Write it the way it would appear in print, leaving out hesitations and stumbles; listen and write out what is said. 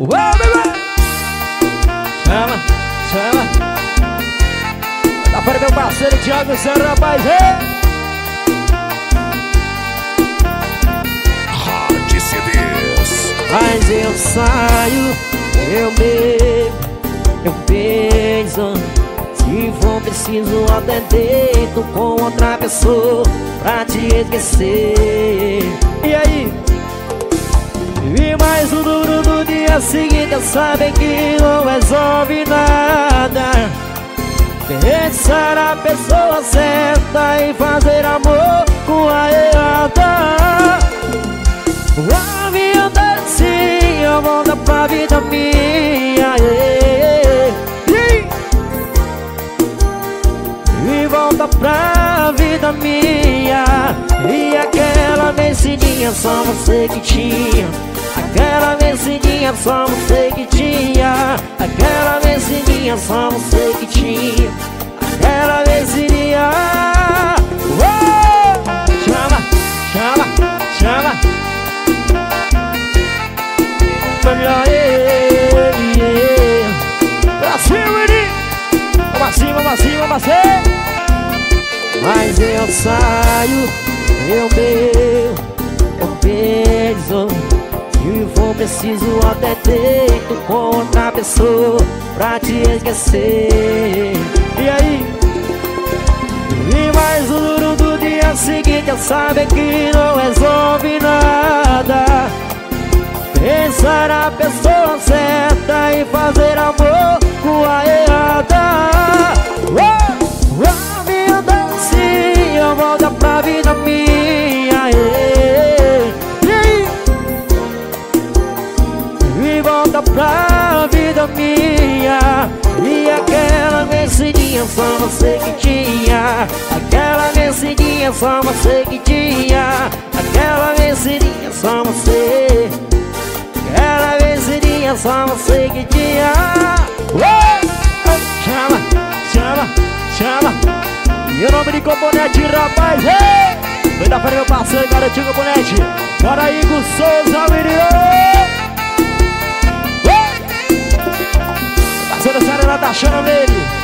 Uau, bebê! Chama, chama. Dá para meu parceiro Thiago Zé, rapaz. Hard CDs. Mas eu saio, eu bebo, eu beijo. Se for preciso até deito com outra pessoa pra te esquecer. E aí? E mais o duro do dia seguinte, sabe que não resolve nada. Pensar a pessoa certa e fazer amor com a errada. A vida sim, eu volto pra vida minha, e volta pra vida minha. E aquela vecidinha só você que tinha. Aquela vecidinha só você que tinha. Aquela vecidinha só você que tinha. Aquela vecidinha. Chama, chama, chama. Pra cima, Eri. Vamos acima, vamos acima, vamos acima. Mas eu saio, eu bebo, eu beijo. Se for preciso até deito com outra pessoa pra te esquecer. E aí? E mais o duro do dia seguinte, sabe que não resolve nada. Pensar a pessoa certa e fazer amor com a errada. A vida sim, eu volto pra vida minha, e volta pra vida minha. E aquela vecidinha só você que tinha. Aquela vecidinha só você que tinha. Aquela vecidinha só você. Aquela vecidinha só você que tinha. Chama, chama, chama. E o nome de componente, rapaz. Vem dar para meu parceiro, garotinho componente. Bora aí com Souza, menino. Parceiro sério, ela tá achando nele.